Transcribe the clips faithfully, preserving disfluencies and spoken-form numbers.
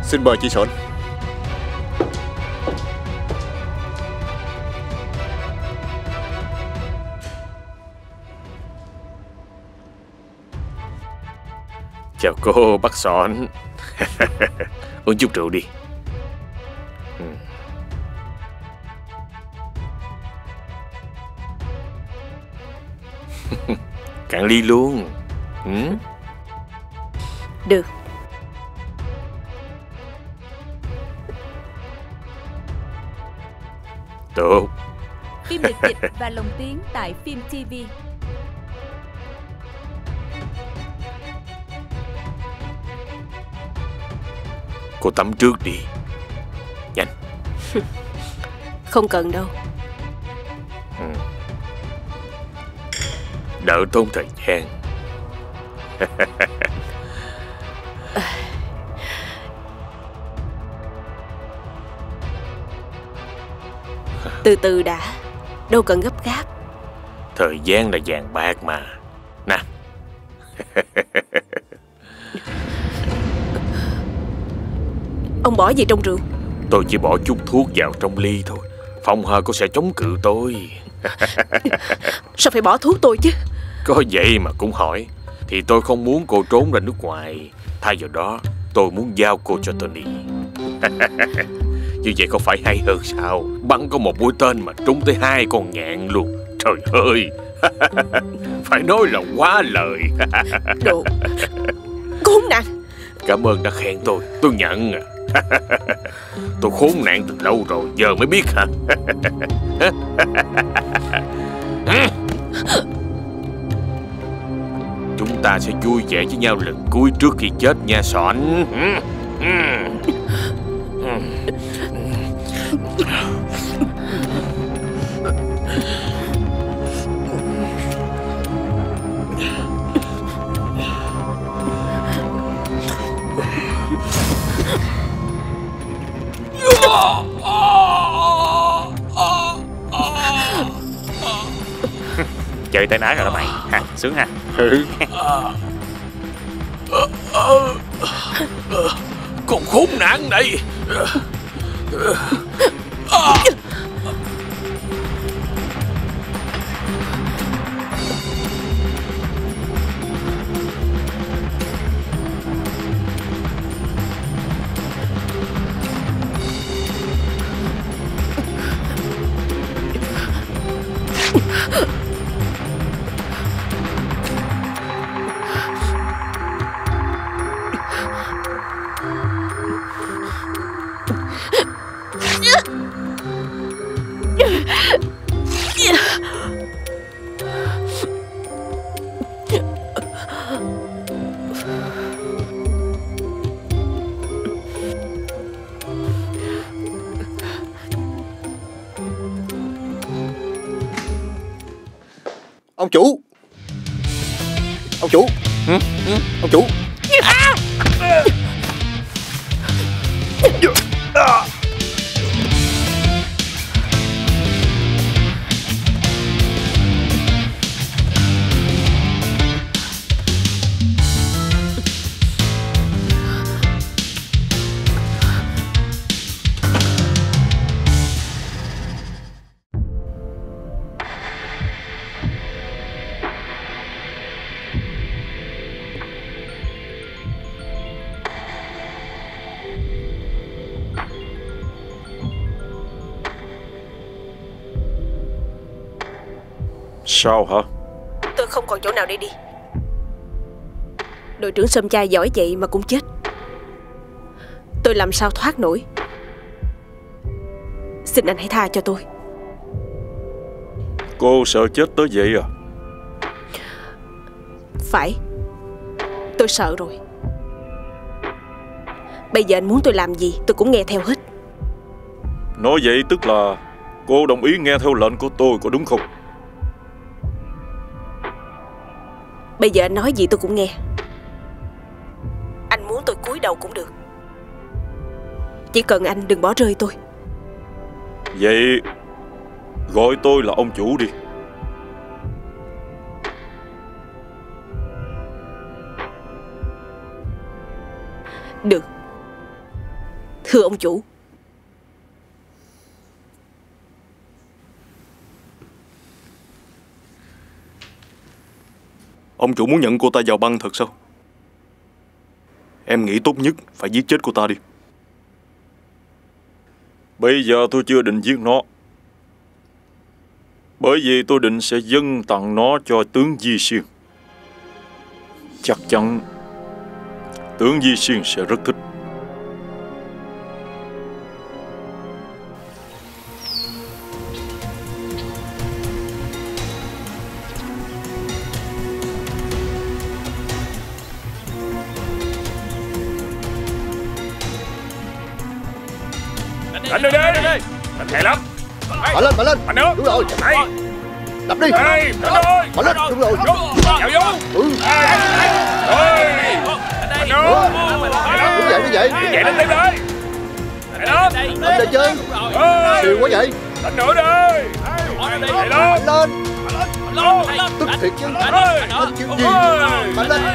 Xin mời chị Sộn. Chào cô bác Sọn. Uống chút rượu đi. Ừ. Cạn ly luôn. Ừ? Được. Tốt. Phim được dịch và lồng tiếng tại Phim ti vi. Cô tắm trước đi. Nhanh. Không cần đâu. Ừ. Đỡ tốn thời gian. Từ từ đã. Đâu cần gấp gáp. Thời gian là vàng bạc mà. Nè. Ông bỏ gì trong rượu? Tôi chỉ bỏ chút thuốc vào trong ly thôi. Phòng hờ cô sẽ chống cự tôi. Sao phải bỏ thuốc tôi chứ? Có vậy mà cũng hỏi. Thì tôi không muốn cô trốn ra nước ngoài. Thay vào đó tôi muốn giao cô cho Tony. Như vậy không phải hay hơn sao? Bắn có một mũi tên mà trúng tới hai con nhạn luôn. Trời ơi. Phải nói là quá lời. Đồ khốn nạn. Cảm ơn đã khen tôi. Tôi nhận. Tôi khốn nạn từ lâu rồi. Giờ mới biết hả? Chúng ta sẽ vui vẻ với nhau lần cuối trước khi chết nha Sọn. Chơi tay nái rồi đó mày ha, sướng ha. Ừ. Con khốn nạn này. Ông chủ. Ông chủ. Ừ? Ừ? Ông chủ. À! À! Sao hả? Tôi không còn chỗ nào để đi. Đội trưởng Sâm Chai giỏi vậy mà cũng chết. Tôi làm sao thoát nổi. Xin anh hãy tha cho tôi. Cô sợ chết tới vậy à? Phải. Tôi sợ rồi. Bây giờ anh muốn tôi làm gì tôi cũng nghe theo hết. Nói vậy tức là cô đồng ý nghe theo lệnh của tôi, có đúng không? Bây giờ anh nói gì tôi cũng nghe. Anh muốn tôi cúi đầu cũng được. Chỉ cần anh đừng bỏ rơi tôi. Vậy gọi tôi là ông chủ đi. Được. Thưa ông chủ. Ông chủ muốn nhận cô ta vào băng thật sao? Em nghĩ tốt nhất phải giết chết cô ta đi. Bây giờ tôi chưa định giết nó, bởi vì tôi định sẽ dâng tặng nó cho tướng Di Xuyên. Chắc chắn tướng Di Xuyên sẽ rất thích. Đánh đi đi, đánh hay lắm. Mạnh lên, mạnh lên. Mạnh nữa. Đúng rồi. Đây. Đập đi. Đây, đánh ơi. Mạnh lên, đúng rồi. Vào vô. Ừ. Ơi. Mạnh nữa. Đúng vậy, đúng vậy. Vậy đánh tiếp đi. Hay lắm. Đánh đây chứ. Siêu quá vậy. Đánh nữa đi. Hay lắm. Mạnh lên. Tức thiệt chứ. Đánh kiểu gì. Mạnh lên.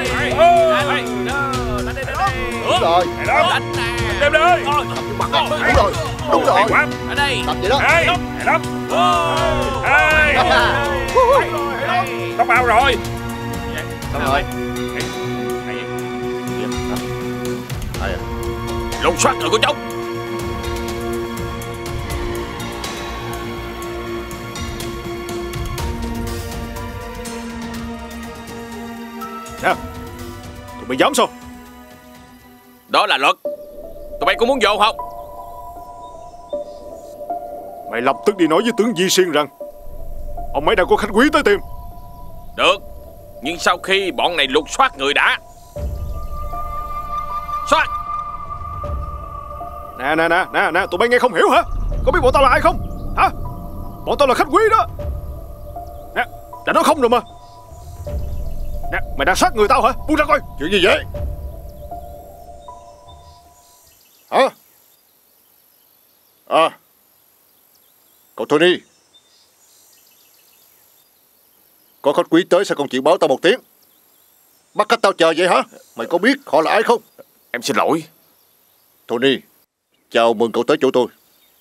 Đúng rồi. Hay lắm. Tiếp đi. Đúng rồi. Đúng rồi. Tập vậy đó. Hay lắm. Hay. Tóc bao rồi. Xong rồi. Lục soát người của cháu. Nè, tụi mày dám sao? Đó là luật. Tụi bay có muốn vô không? Mày lập tức đi nói với tướng Di Xuyên rằng ông ấy đang có khách quý tới tìm. Được. Nhưng sau khi bọn này lục soát người đã. Soát. Nè nè nè nè nè, tụi bay nghe không hiểu hả? Có biết bọn tao là ai không? Hả? Bọn tao là khách quý đó. Nè, đã nói không rồi mà. Nè, mày đang sát người tao hả? Buông ra coi. Chuyện gì vậy? Hả? À, cậu Tony, có khách quý tới sao không chịu báo tao một tiếng? Bắt khách tao chờ vậy hả? Mày có biết họ là ai không? Em xin lỗi. Tony, chào mừng cậu tới chỗ tôi.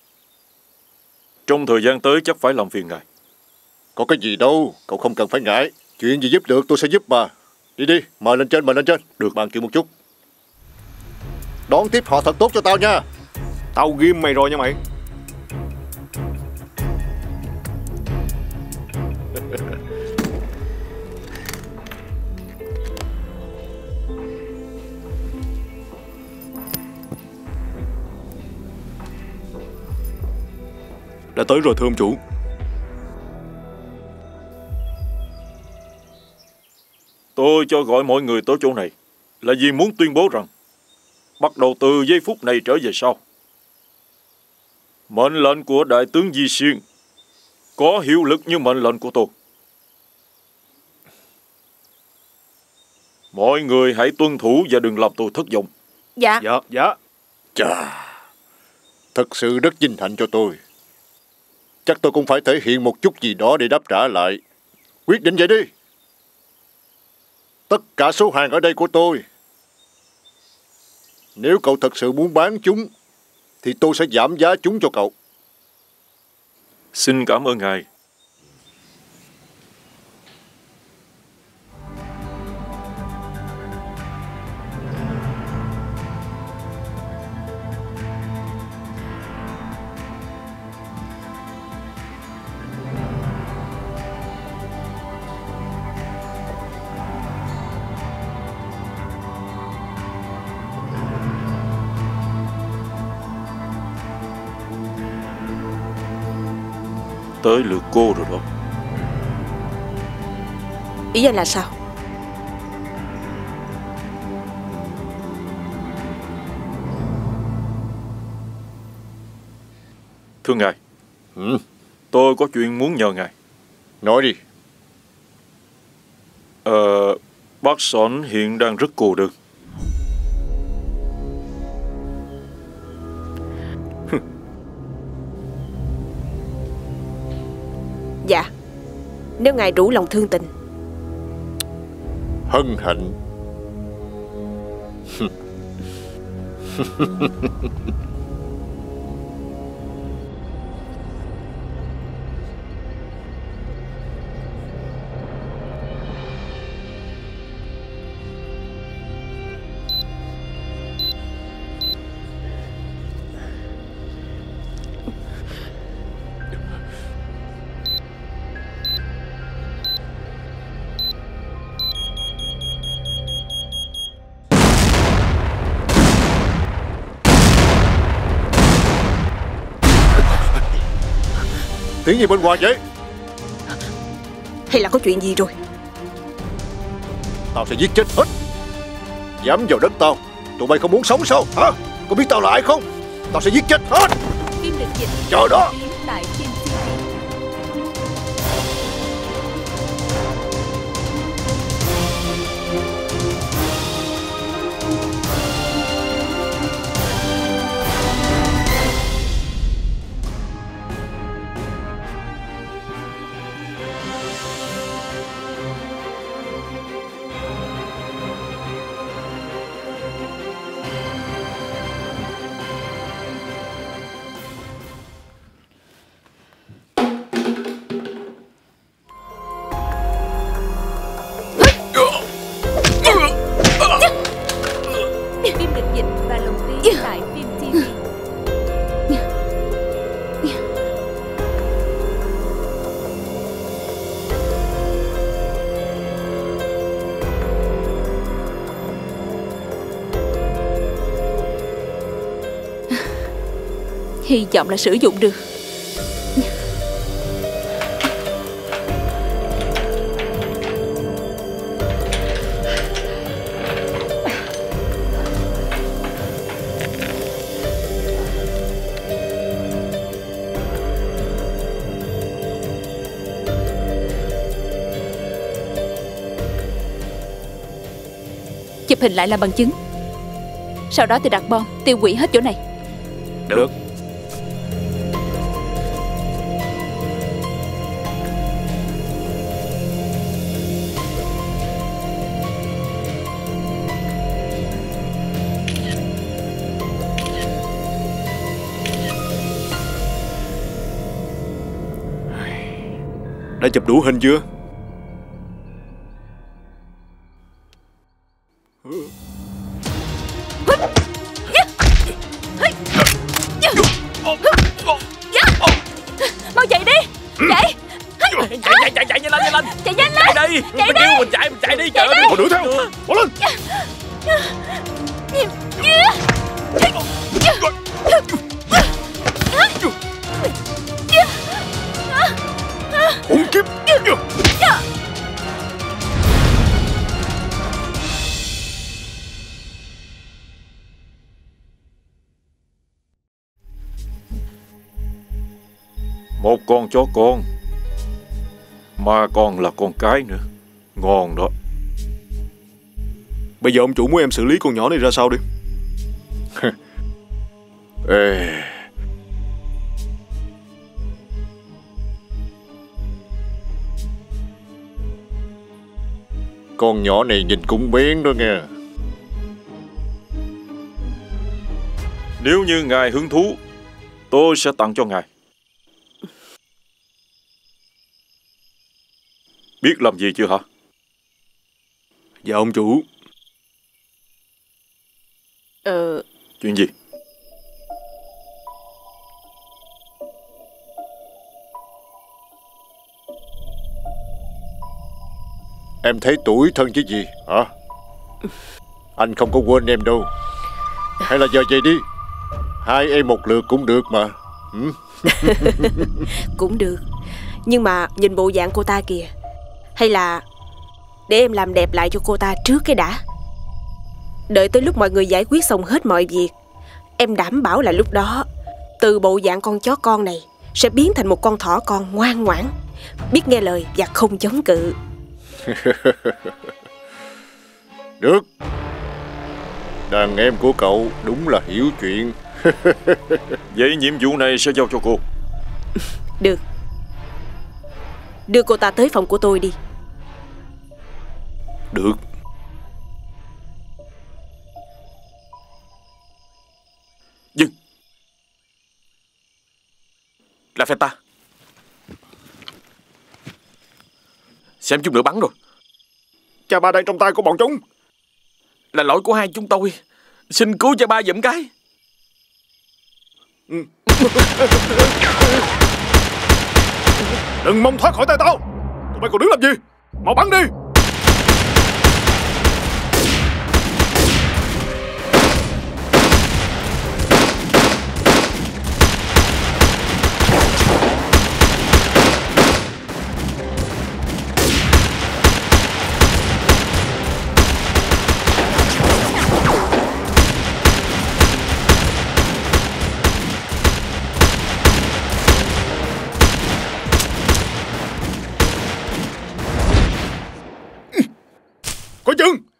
Trong thời gian tới chắc phải làm phiền ngài. Có cái gì đâu, cậu không cần phải ngại. Chuyện gì giúp được tôi sẽ giúp mà. Đi đi, mời lên trên, mời lên trên. Được, bàn chuyện một chút. Đón tiếp họ thật tốt cho tao nha. Tao ghim mày rồi nha mày. Đã tới rồi thưa ông chủ. Tôi cho gọi mọi người tới chỗ này là vì muốn tuyên bố rằng bắt đầu từ giây phút này trở về sau, mệnh lệnh của đại tướng Di Xuyên có hiệu lực như mệnh lệnh của tôi. Mọi người hãy tuân thủ và đừng làm tôi thất vọng. Dạ. Dạ, dạ. Chà, thật sự rất vinh hạnh cho tôi. Chắc tôi cũng phải thể hiện một chút gì đó để đáp trả lại. Quyết định vậy đi. Tất cả số hàng ở đây của tôi. Nếu cậu thật sự muốn bán chúng thì tôi sẽ giảm giá chúng cho cậu. Xin cảm ơn ngài. Tới lượt cô rồi đó. Ý anh là sao? Thưa ngài, Ừ, tôi có chuyện muốn nhờ ngài. nói đi. Ờ, bác Sòn hiện đang rất cô đơn. Dạ, nếu ngài đủ lòng thương tình. Hân hạnh. Tiếng gì bên ngoài vậy? Hay là có chuyện gì rồi? Tao sẽ giết chết hết. Dám vào đất tao, tụi bay không muốn sống sao hả? Có biết tao là ai không? Tao sẽ giết chết hết. Phim được dịch Chờ đó. tiếng tại phim ti vi. Phim được dịch và lồng tiếng tại phim ti vi. Hy vọng là sử dụng được. Chụp hình lại làm bằng chứng. Sau đó thì đặt bom tiêu hủy hết chỗ này. Được. Đã chụp đủ hình chưa? Mau chạy đi. Chạy. Chạy chạy chạy chạy nhanh lên nhanh lên. Chạy nhanh lên. Chạy đi. Chạy Mình đi. kêu mình chạy mình chạy đi. Chạy đi. Còn đuổi theo. Bỏ lên. Khủng khiếp. Một con chó con mà còn là con cái nữa. Ngon đó. Bây giờ ông chủ muốn em xử lý con nhỏ này ra sao đi? Ê, con nhỏ này nhìn cũng bén đó nghe. Nếu như ngài hứng thú, tôi sẽ tặng cho ngài. Biết làm gì chưa hả? Dạ ông chủ. Ờ... Chuyện gì? Em thấy tuổi thân chứ gì hả? Anh không có quên em đâu. Hay là giờ về đi. Hai em một lượt cũng được mà. Ừ? Cũng được. Nhưng mà nhìn bộ dạng cô ta kìa. Hay là để em làm đẹp lại cho cô ta trước cái đã. Đợi tới lúc mọi người giải quyết xong hết mọi việc, em đảm bảo là lúc đó từ bộ dạng con chó con này sẽ biến thành một con thỏ con ngoan ngoãn, biết nghe lời và không chống cự. Được. Đàn em của cậu đúng là hiểu chuyện. Vậy nhiệm vụ này sẽ giao cho cô. Được. Đưa cô ta tới phòng của tôi đi. Được. Dừng. Là phe ta. Xem chút nữa bắn rồi. Cha ba đang trong tay của bọn chúng. Là lỗi của hai chúng tôi. Xin cứu cha ba giùm cái. Ừ. Đừng mong thoát khỏi tay tao. Tụi bay còn đứng làm gì? Mau bắn đi.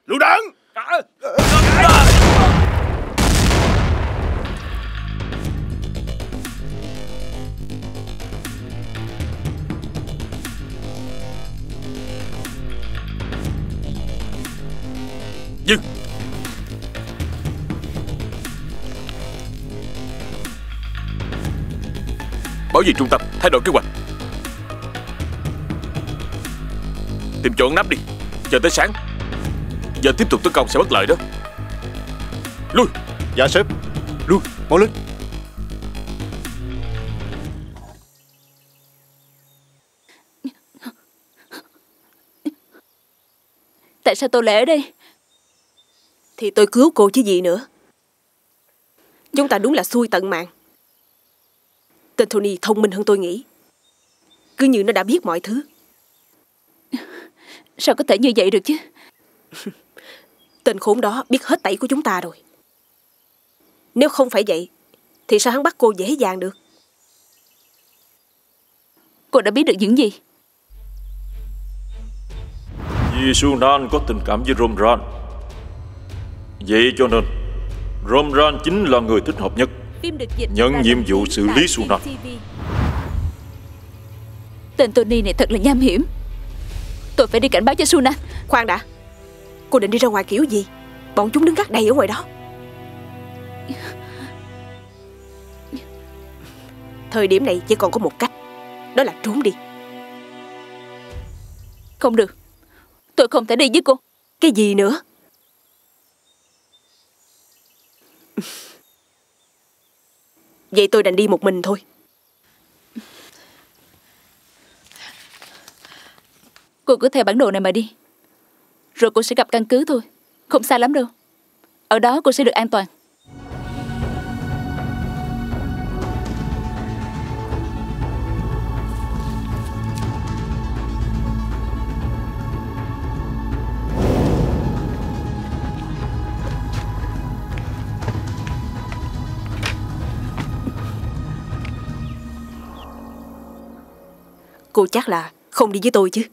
Lựu đạn. Dừng. Bảo vệ trung tâm, thay đổi kế hoạch. Tìm chỗ nắp đi, chờ tới sáng. Giờ tiếp tục tấn công sẽ bất lợi đó. Lui. Dạ sếp. Lui, mau lên. Tại sao tôi lại ở đây? Thì tôi cứu cô chứ gì nữa. Chúng ta đúng là xui tận mạng. Tên Tony thông minh hơn tôi nghĩ. Cứ như nó đã biết mọi thứ. Sao có thể như vậy được chứ? Tên khốn đó biết hết tẩy của chúng ta rồi. Nếu không phải vậy thì sao hắn bắt cô dễ dàng được? Cô đã biết được những gì? Vì Sunan có tình cảm với Romran, vậy cho nên Romran chính là người thích hợp nhất Phim được dịch nhận và nhiệm lồng vụ tiếng xử tại lý Sunan. phim ti vi. Tên Tony này thật là nham hiểm. Tôi phải đi cảnh báo cho Sunan. Khoan đã. Cô định đi ra ngoài kiểu gì? Bọn chúng đứng gác đầy ở ngoài đó. Thời điểm này chỉ còn có một cách. Đó là trốn đi. Không được. Tôi không thể đi với cô. Cái gì nữa? Vậy tôi đành đi một mình thôi. Cô cứ theo bản đồ này mà đi. Rồi cô sẽ gặp căn cứ thôi. Không xa lắm đâu. Ở đó cô sẽ được an toàn. Cô chắc là không đi với tôi chứ?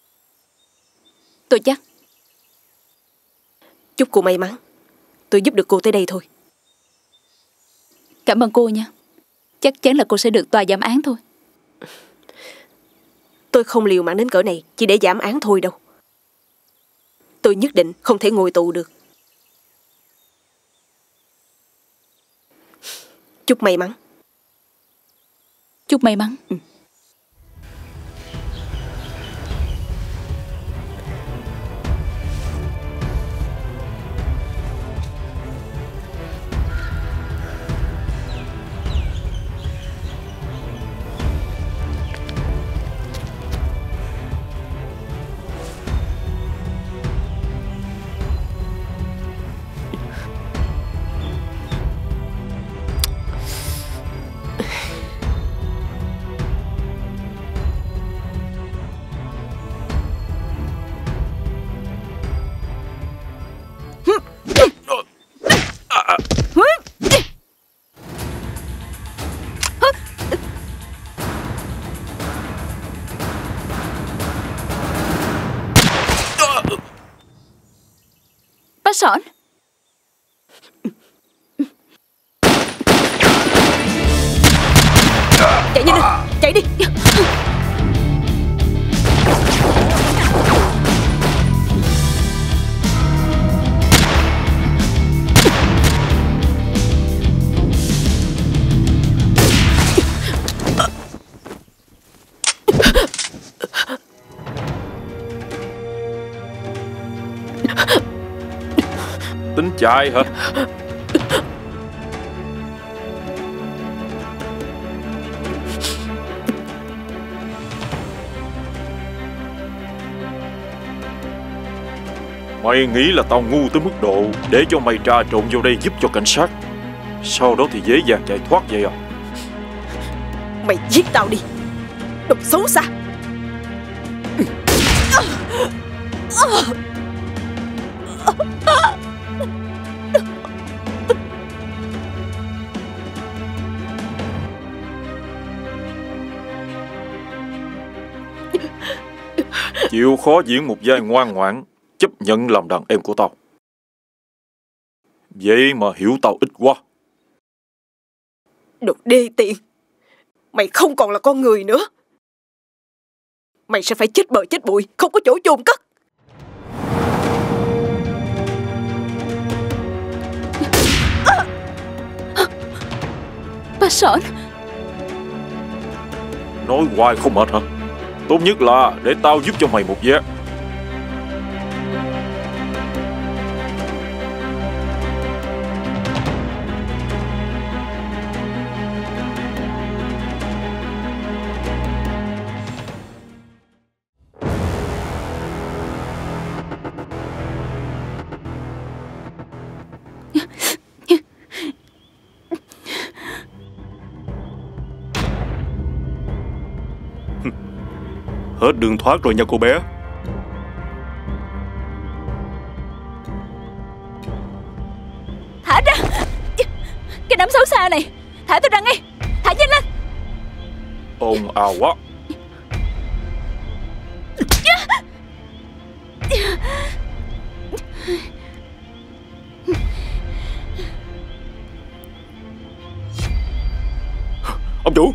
Tôi chắc. Chúc cô may mắn. Tôi giúp được cô tới đây thôi. Cảm ơn cô nha. Chắc chắn là cô sẽ được tòa giảm án thôi. Tôi không liều mạng đến cỡ này chỉ để giảm án thôi đâu. Tôi nhất định không thể ngồi tù được. Chúc may mắn. Chúc may mắn. Ừ. Bác Sỏn. Chạy nhanh lên, chạy đi. Tính chạy hả? Mày nghĩ là tao ngu tới mức độ để cho mày trà trộn vô đây giúp cho cảnh sát, sau đó thì dễ dàng chạy thoát vậy à? Mày giết tao đi, đồ xấu xa. Chịu khó diễn một vai ngoan ngoãn, chấp nhận làm đàn em của tao. Vậy mà hiểu tao ít quá. Đồ đê tiện. Mày không còn là con người nữa. Mày sẽ phải chết bờ chết bụi, không có chỗ chôn cất. Bà Sọn. Nói hoài không mệt hả? Tốt nhất là để tao giúp cho mày một việc. Hết đường thoát rồi nha cô bé. Thả ra. Cái đám xấu xa này. Thả tôi ra ngay. Thả nhanh lên. Ồn ào quá. Ông chủ,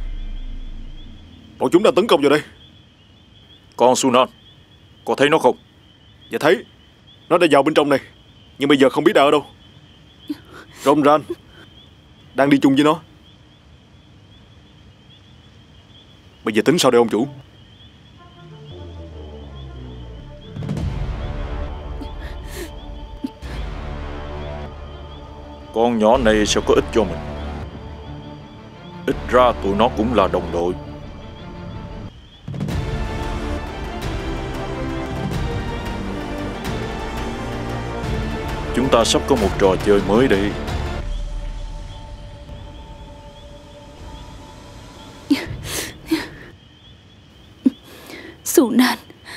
bọn chúng đang tấn công vào đây. Con Sunan, có thấy nó không? Dạ thấy. Nó đã vào bên trong này, nhưng bây giờ không biết đã ở đâu. Romran đang đi chung với nó. Bây giờ tính sao đây ông chủ? Con nhỏ này sẽ có ích cho mình. Ít ra tụi nó cũng là đồng đội. Chúng ta sắp có một trò chơi mới đây. Sunan.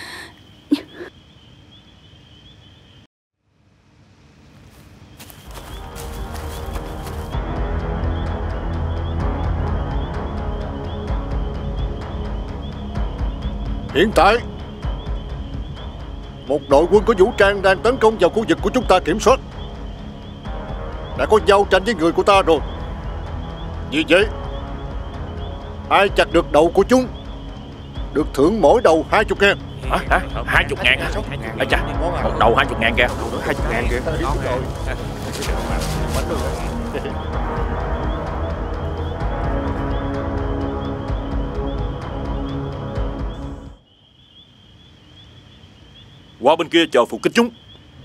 Hiện tại, một đội quân có vũ trang đang tấn công vào khu vực của chúng ta kiểm soát. Đã có giao tranh với người của ta rồi. Vì vậy, ai chặt được đầu của chúng được thưởng mỗi đầu hai chục ngàn. Hả? Hả? Hai chục ngàn hả? Ây chà, một đầu hai chục ngàn kìa. Hai chục ngàn kìa. Qua bên kia chờ phục kích chúng.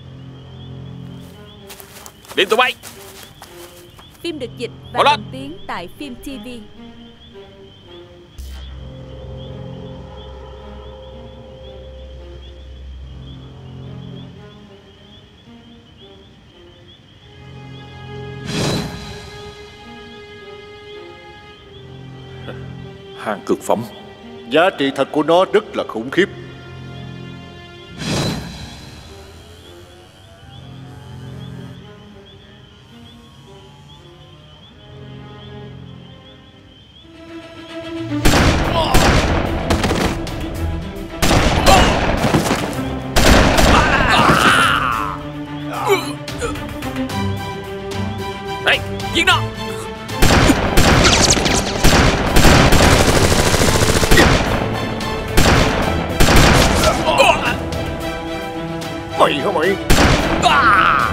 Đi tụi bay. Phim được dịch và Bỏ lên. lồng tiếng tại Phim ti vi. Hàng cực phẩm. Giá trị thật của nó rất là khủng khiếp. Đây, giết nó. Mày hả mày? À!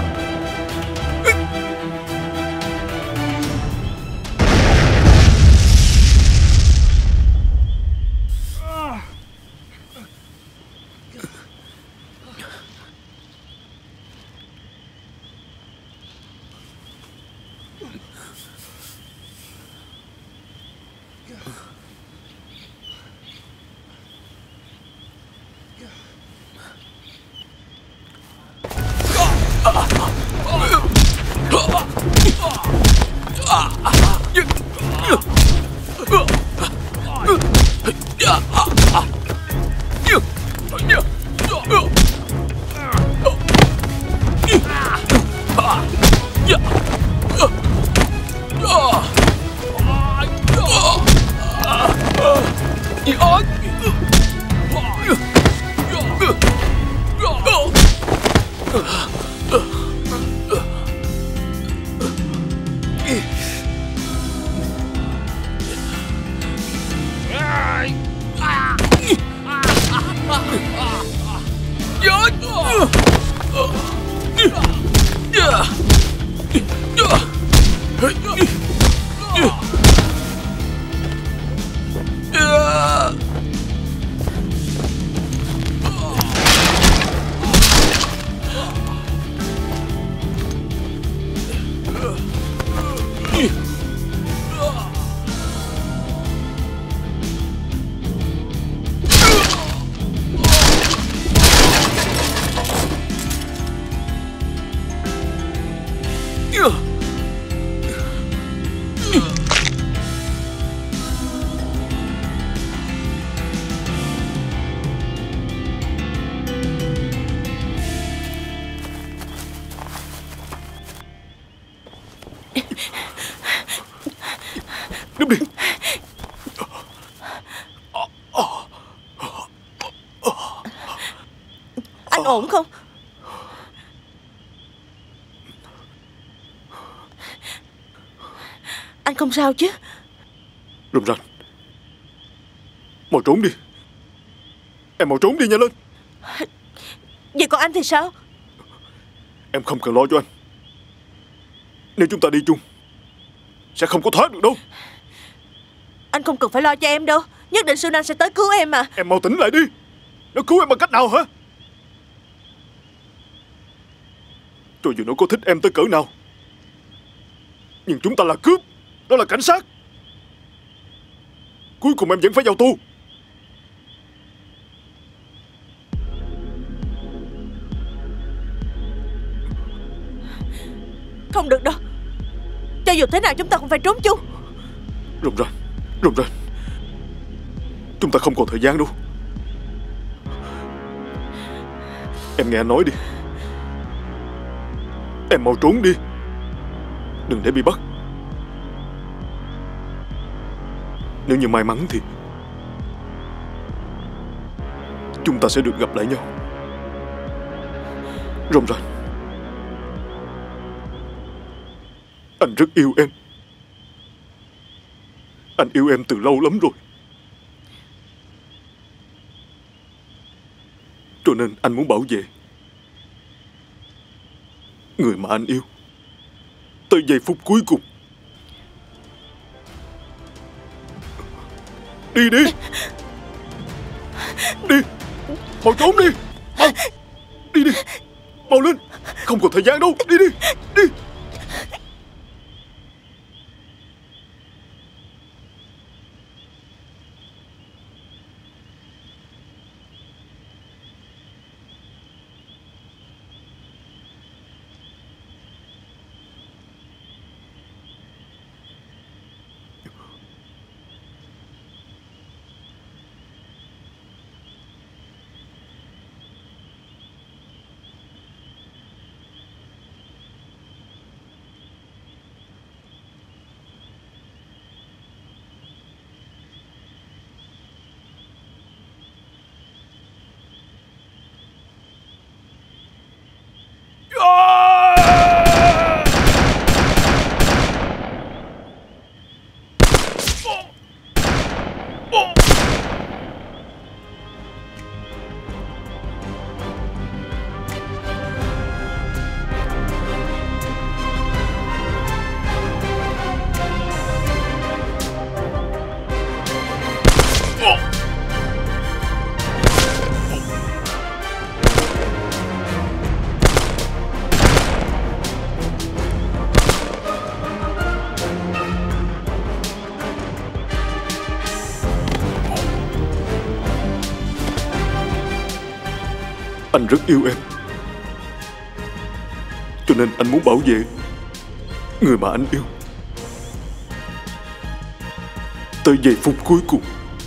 Anh ổn không? Anh không sao chứ? Râm Ran, mau trốn đi. Em mau trốn đi, nhanh lên. Vậy còn anh thì sao? Em không cần lo cho anh. Nếu chúng ta đi chung sẽ không có thoát được đâu. Anh không cần phải lo cho em đâu. Nhất định Sunan sẽ tới cứu em mà. Em mau tỉnh lại đi. Nó cứu em bằng cách nào hả? Cho dù nó có thích em tới cỡ nào, nhưng chúng ta là cướp. Nó là cảnh sát. Cuối cùng em vẫn phải vào tù. Không được đâu. Cho dù thế nào chúng ta cũng phải trốn chung. Râm Ran, Râm Ran, chúng ta không còn thời gian đâu. Em nghe anh nói đi. Em mau trốn đi, đừng để bị bắt. Nếu như may mắn thì chúng ta sẽ được gặp lại nhau. Râm Ran, anh rất yêu em. Anh yêu em từ lâu lắm rồi. Cho nên anh muốn bảo vệ người mà anh yêu tới giây phút cuối cùng. Đi đi. Đi. Mau trốn đi. Mau. Đi đi. Mau lên. Không còn thời gian đâu. Đi đi. Đi. Anh rất yêu em, cho nên anh muốn bảo vệ người mà anh yêu tới giây phút cuối cùng.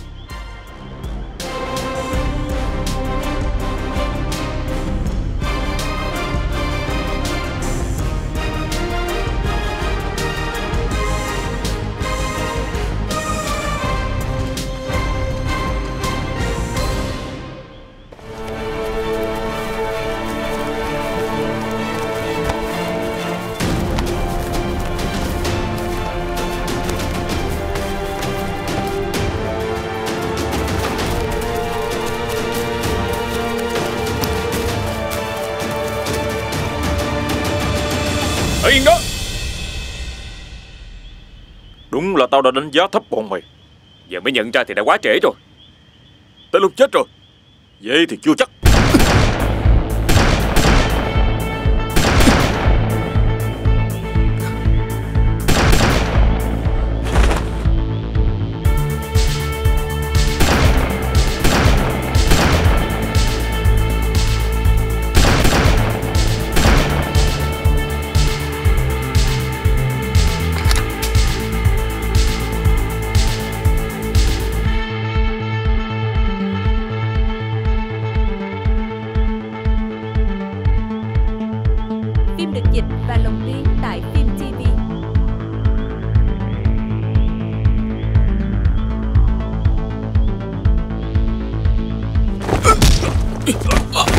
Yên đó. Đúng là tao đã đánh giá thấp bọn mày. Giờ mới nhận ra thì đã quá trễ rồi. Tới lúc chết rồi. Vậy thì chưa chắc.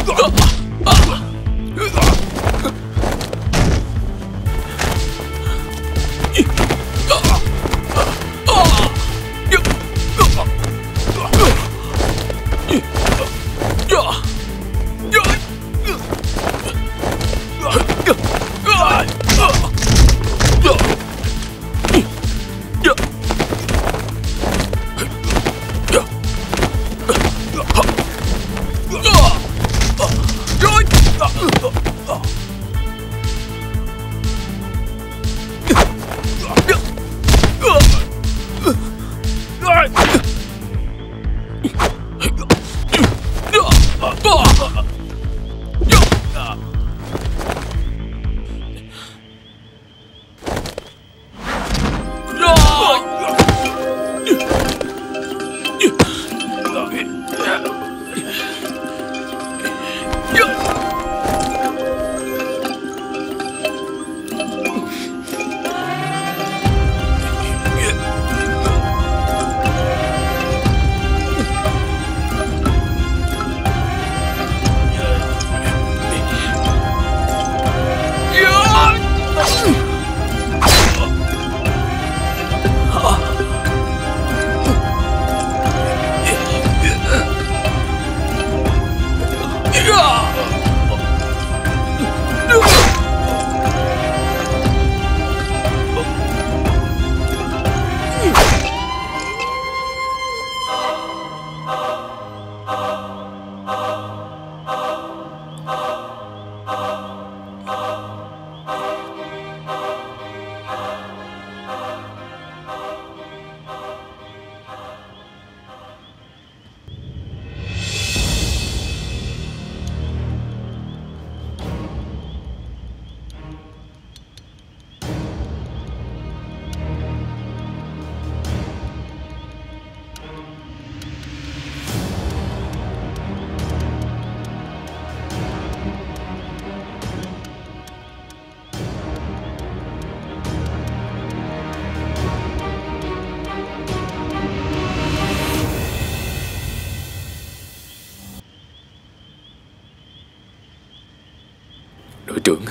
Đội trưởng,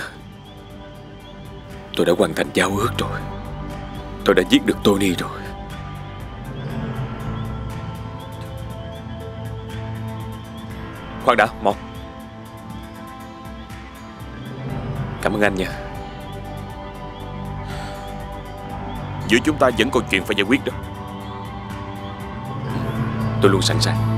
tôi đã hoàn thành giao ước rồi. Tôi đã giết được Tony rồi. Khoan đã, một. Cảm ơn anh nha. Giữa chúng ta vẫn còn chuyện phải giải quyết đó. Tôi luôn sẵn sàng.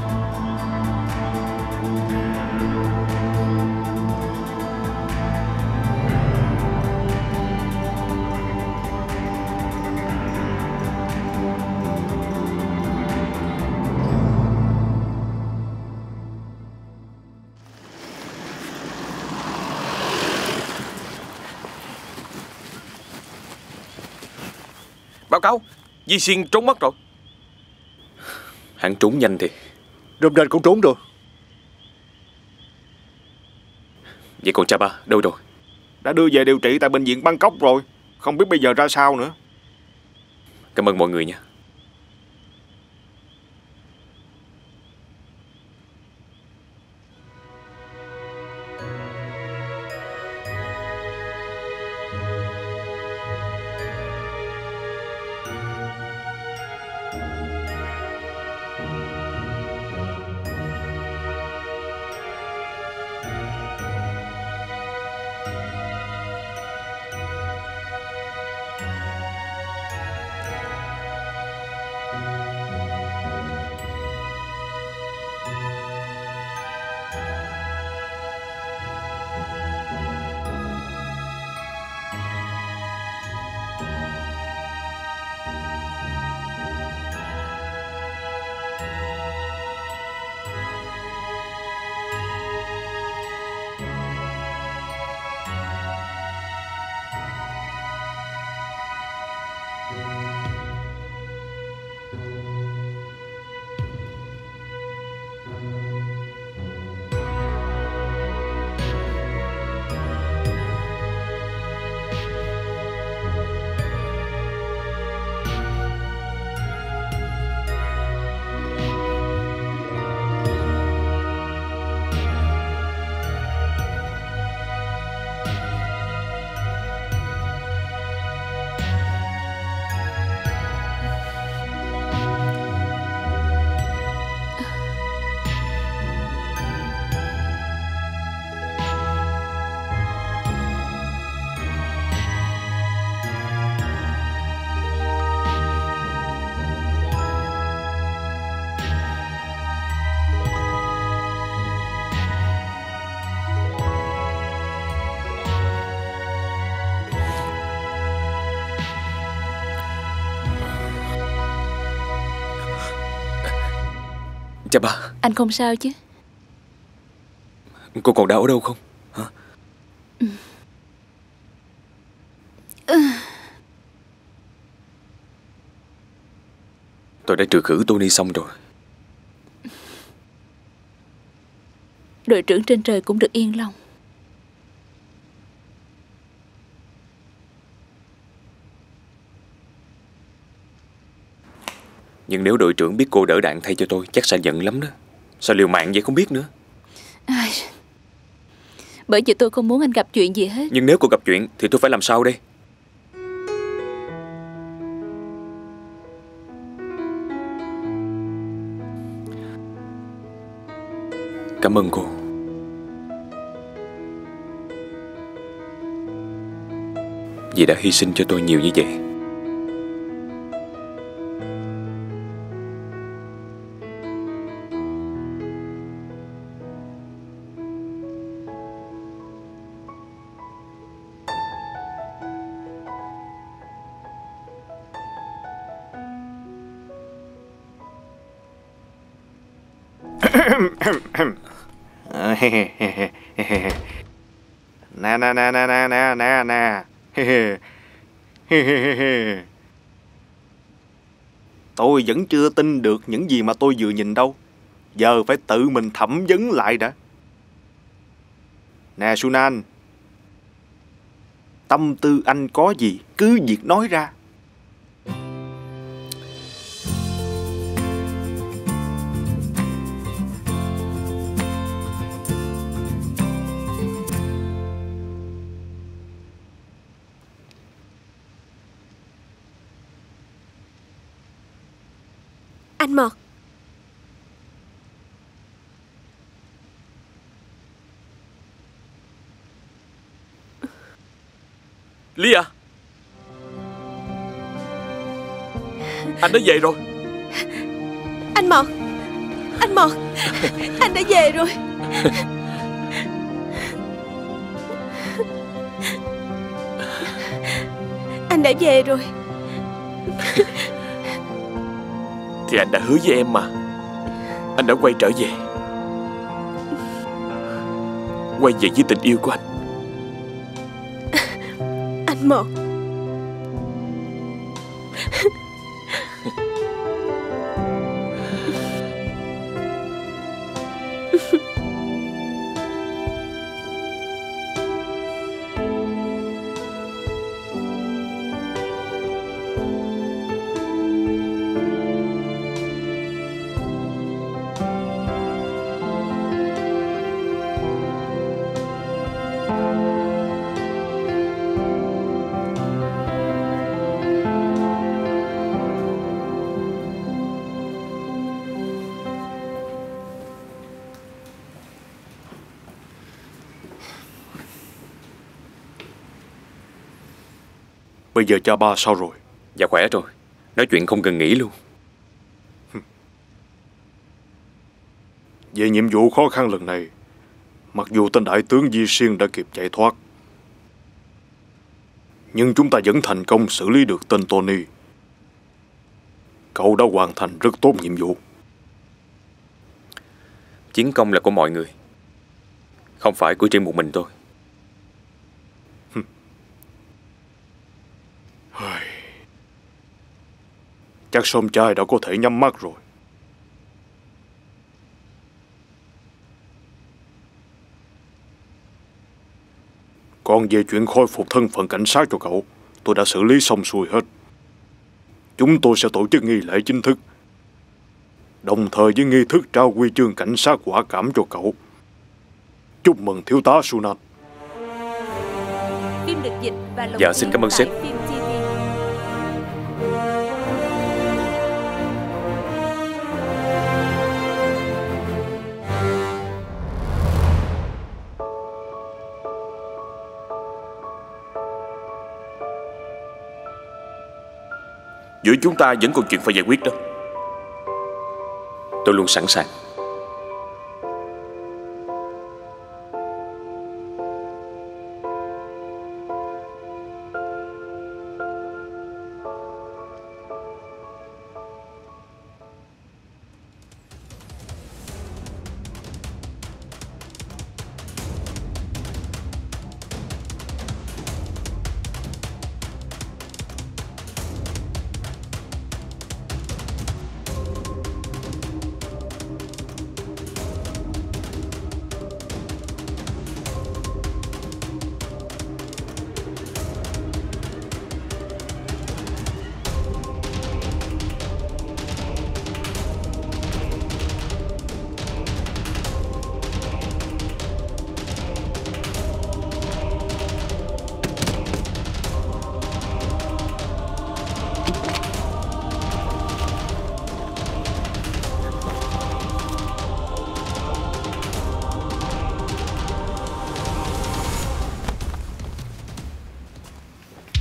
Báo cáo, Di Xuyên trốn mất rồi. Hắn trốn nhanh thì. Rơm cũng trốn rồi. Vậy còn Chapa đâu rồi? Đã đưa về điều trị tại bệnh viện Bangkok rồi. Không biết bây giờ ra sao nữa. Cảm ơn mọi người nha. Chà ba. Anh không sao chứ? Cô còn đau ở đâu không? Hả? Ừ. Ừ. Tôi đã trừ khử Tony xong rồi. Đội trưởng trên trời cũng được yên lòng. Nhưng nếu đội trưởng biết cô đỡ đạn thay cho tôi, chắc sẽ giận lắm đó. Sao liều mạng vậy không biết nữa. Ai... Bởi vì tôi không muốn anh gặp chuyện gì hết. Nhưng nếu cô gặp chuyện thì tôi phải làm sao đây? Cảm ơn cô. Vì đã hy sinh cho tôi nhiều như vậy. Nè nè nè nè nè nè nè nè. Tôi vẫn chưa tin được những gì mà tôi vừa nhìn đâu. Giờ phải tự mình thẩm vấn lại đã. Nè Sunan, tâm tư anh có gì cứ việc nói ra. Anh Mọt. Ly à, anh đã về rồi. Anh Mọt. Anh Mọt. Anh đã về rồi. Anh đã về rồi. Thì anh đã hứa với em mà. Anh đã quay trở về. Quay về với tình yêu của anh. Anh Mọt. Bây giờ cha ba sao rồi? Dạ khỏe rồi. Nói chuyện không cần nghỉ luôn. Về nhiệm vụ khó khăn lần này, mặc dù tên đại tướng Di Xuyên đã kịp chạy thoát, nhưng chúng ta vẫn thành công xử lý được tên Tony. Cậu đã hoàn thành rất tốt nhiệm vụ. Chiến công là của mọi người, không phải của riêng một mình tôi. Chắc Sôm Chai đã có thể nhắm mắt rồi. Còn về chuyện khôi phục thân phận cảnh sát cho cậu, tôi đã xử lý xong xuôi hết. Chúng tôi sẽ tổ chức nghi lễ chính thức, đồng thời với nghi thức trao huy chương cảnh sát quả cảm cho cậu. Chúc mừng thiếu tá Sunan. Phim được dịch và lồng Dạ xin cảm ơn sếp. Phim ti vi. Giữa chúng ta vẫn còn chuyện phải giải quyết đó. Tôi luôn sẵn sàng.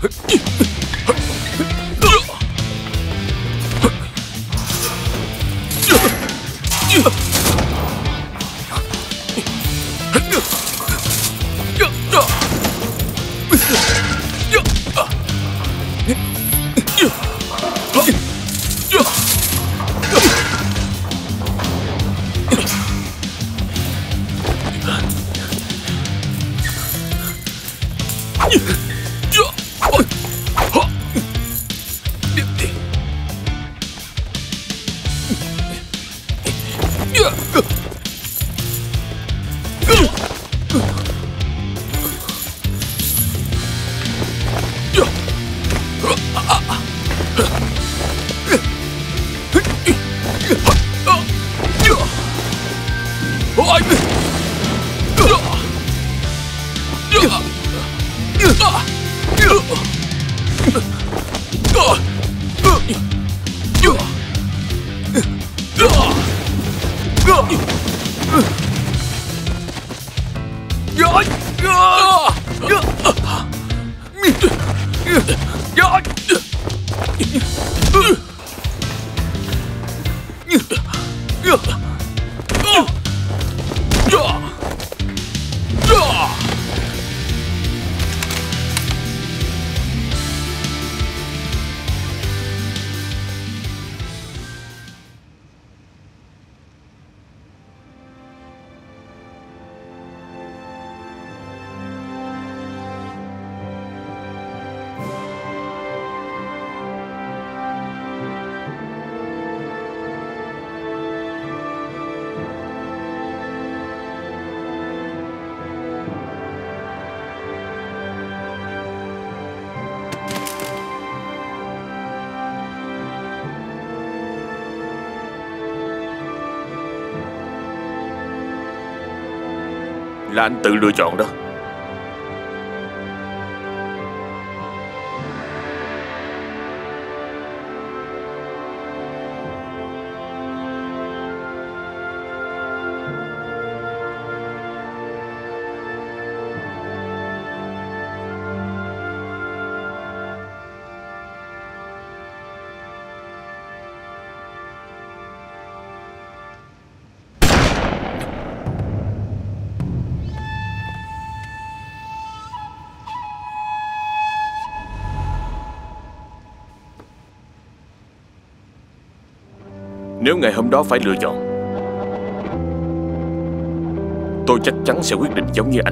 Là anh tự lựa chọn đó. Nếu ngày hôm đó phải lựa chọn, tôi chắc chắn sẽ quyết định giống như anh.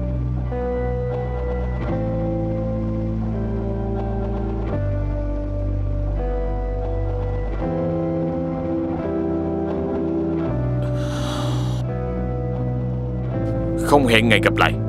Không hẹn ngày gặp lại.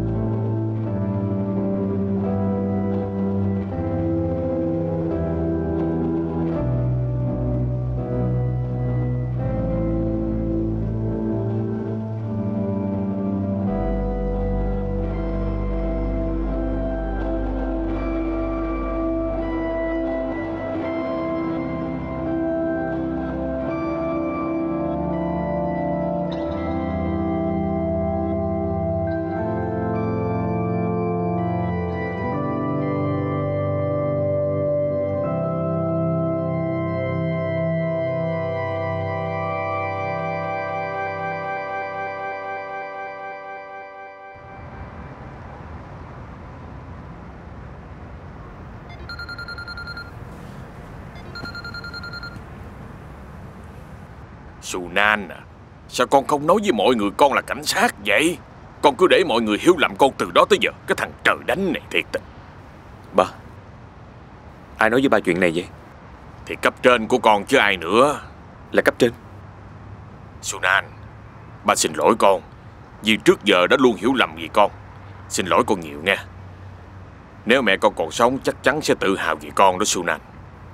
Sunan à, sao con không nói với mọi người con là cảnh sát vậy? Con cứ để mọi người hiểu lầm con từ đó tới giờ. Cái thằng trời đánh này thiệt tình. Ba, ai nói với ba chuyện này vậy? Thì cấp trên của con chứ ai nữa. Là cấp trên? Sunan, ba xin lỗi con vì trước giờ đã luôn hiểu lầm vì con. Xin lỗi con nhiều nha. Nếu mẹ con còn sống chắc chắn sẽ tự hào vì con đó Sunan.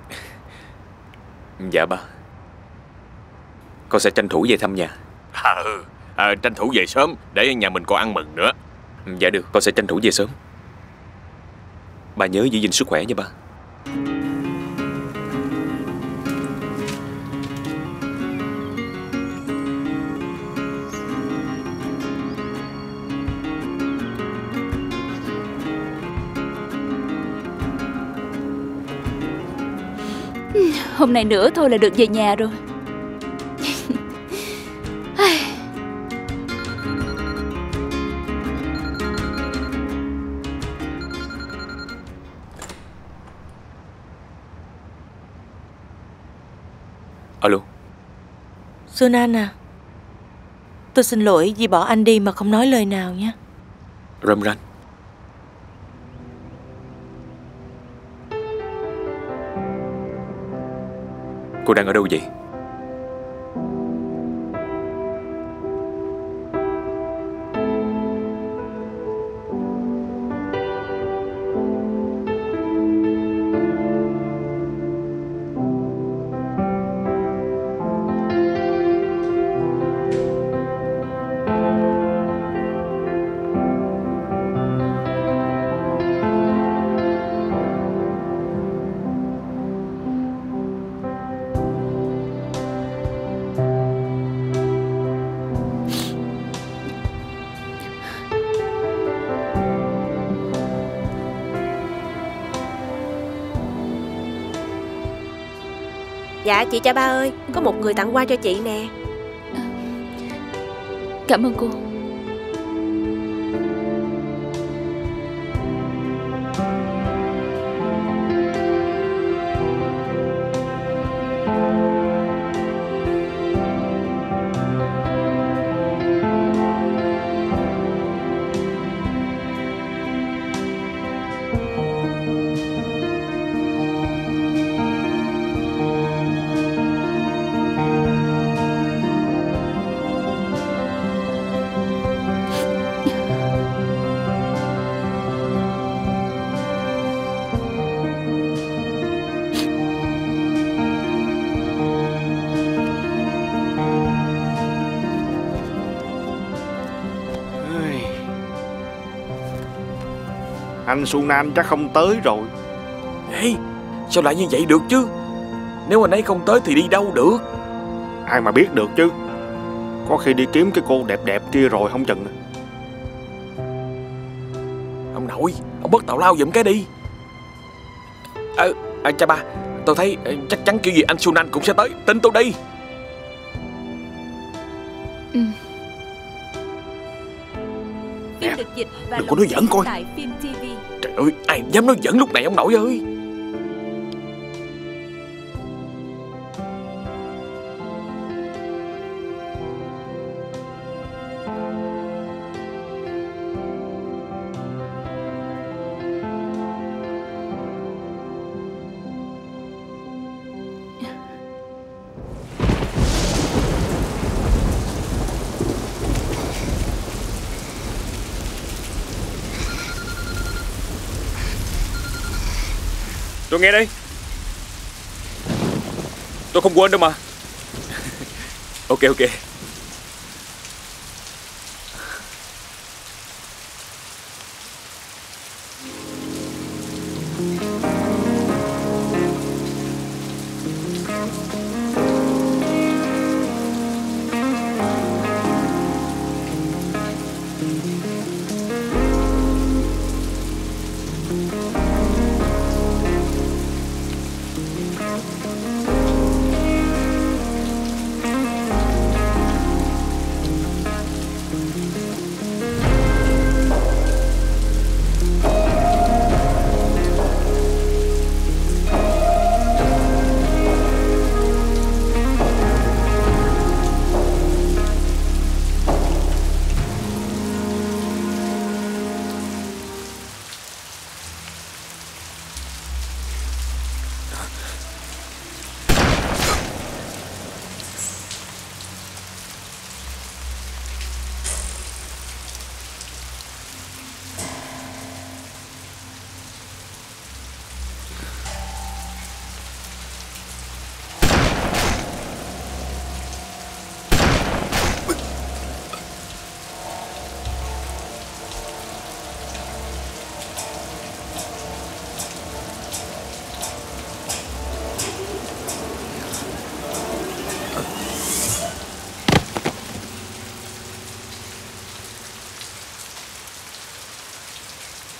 Dạ ba, con sẽ tranh thủ về thăm nhà. À, ừ, à, tranh thủ về sớm để nhà mình còn ăn mừng nữa. Dạ được, con sẽ tranh thủ về sớm. Ba nhớ giữ gìn sức khỏe nha ba. Hôm nay nữa thôi là được về nhà rồi. Alo. Sunan à, tôi xin lỗi vì bỏ anh đi mà không nói lời nào nhé. Ramran. Cô đang ở đâu vậy? Dạ chị Cha Ba ơi, có một người tặng hoa cho chị nè. Cảm ơn cô. Anh Sunan chắc không tới rồi. Ê, sao lại như vậy được chứ? Nếu anh ấy không tới thì đi đâu được? Ai mà biết được chứ. Có khi đi kiếm cái cô đẹp đẹp kia rồi không chừng. Ông nội, ông bớt tào lao giùm cái đi. Ờ, à, Cha Ba, tôi thấy chắc chắn kiểu gì anh Sunan cũng sẽ tới. Tin tôi đi. Ừ. Phim được dịch và đừng có nói giỡn coi. tại Phim ti vi. Trời ơi, ai dám nói giỡn lúc này ông nội ơi. Tôi nghe đây. Tôi không quên đâu mà. Ok ok.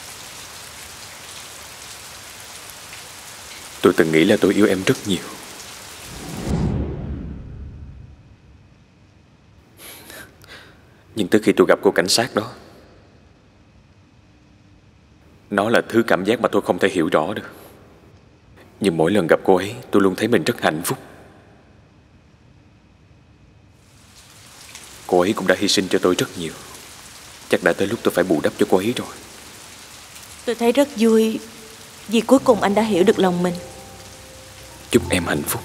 Tôi từng nghĩ là tôi yêu em rất nhiều. Nhưng tới khi tôi gặp cô cảnh sát đó, nó là thứ cảm giác mà tôi không thể hiểu rõ được. Nhưng mỗi lần gặp cô ấy, tôi luôn thấy mình rất hạnh phúc. Cô ấy cũng đã hy sinh cho tôi rất nhiều. Chắc đã tới lúc tôi phải bù đắp cho cô ấy rồi. Tôi thấy rất vui vì cuối cùng anh đã hiểu được lòng mình. Chúc em hạnh phúc.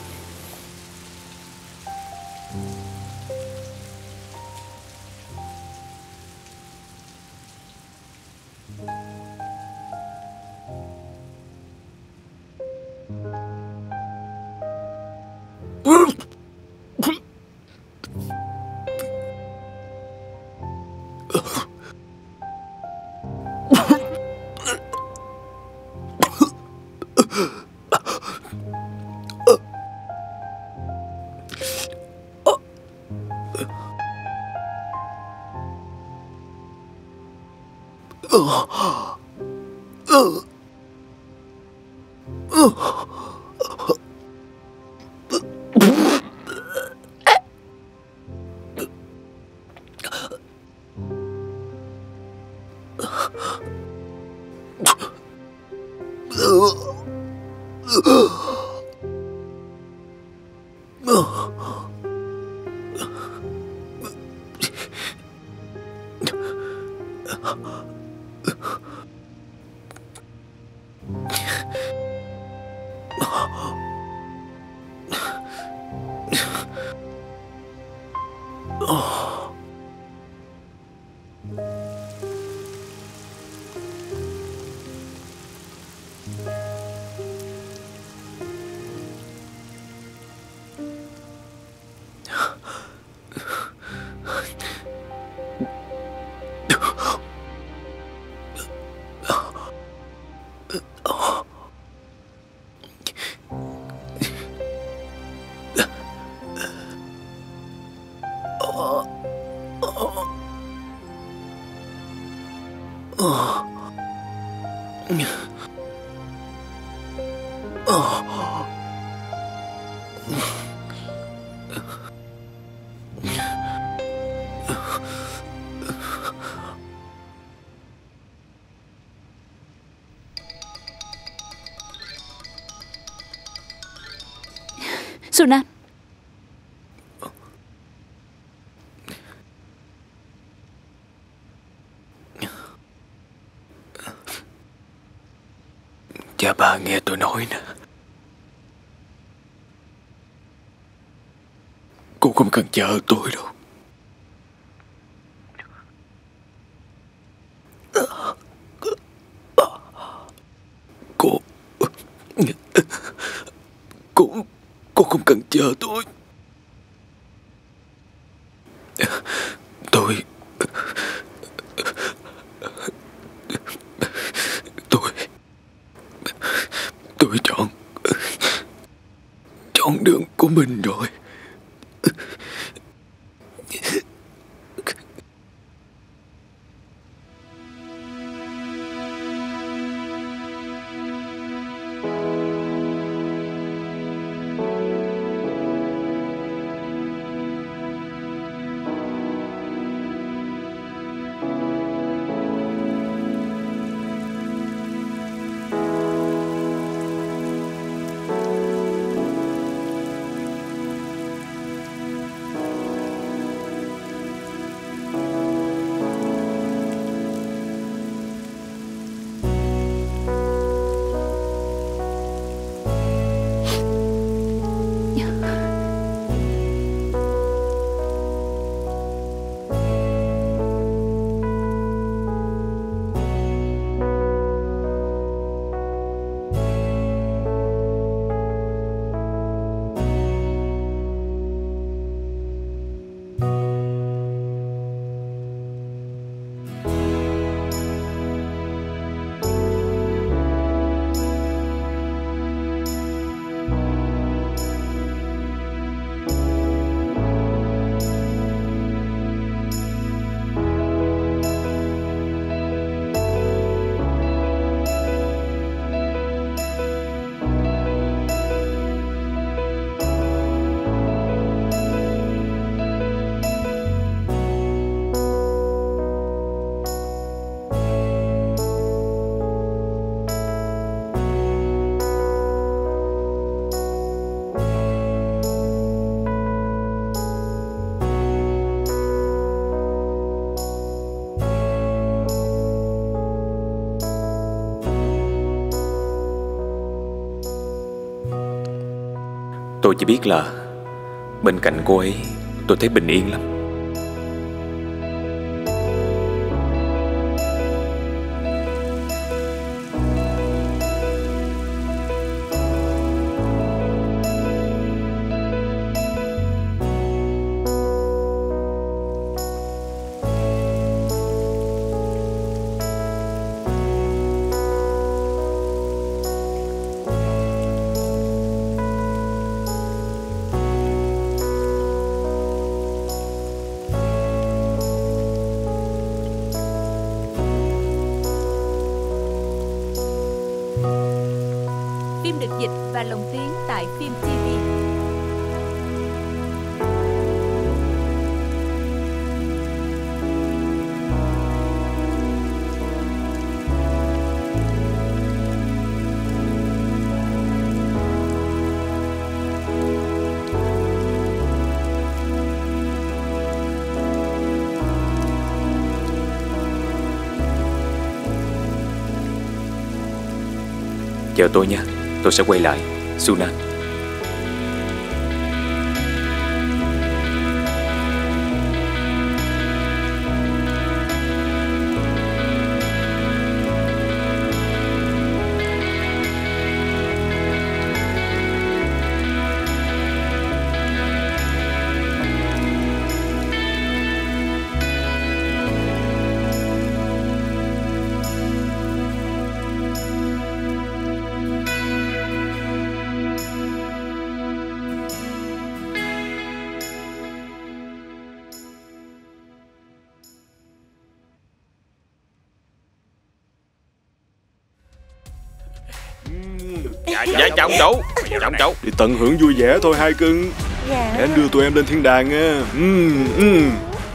Sunan. Cha ba nghe tôi nói nè. Cô không cần chờ tôi đâu. Cô Cô Cô không cần chờ tôi. Tôi Tôi Tôi chọn Chọn đường của mình rồi. Tôi chỉ biết là bên cạnh cô ấy tôi thấy bình yên lắm. Phim được dịch và lồng tiếng tại Phim ti vi. Chờ tôi nha, tôi sẽ quay lại. Sunan. Dạ, dạ chào ông chủ. Chào ông chủ. Đi tận hưởng vui vẻ thôi hai cưng. Dạ. Để anh đưa tụi em lên thiên đàng nha. uhm, uhm.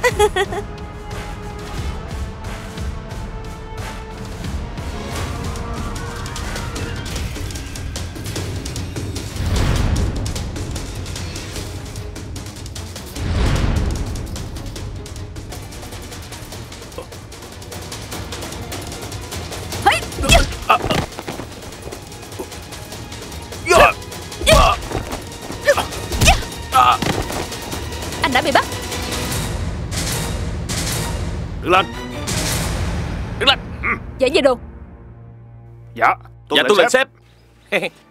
Anh đã bị bắt. Đứng lên. Đứng lên. Dạ gì đồ. Dạ, tôi Dạ là tôi là sếp. sếp.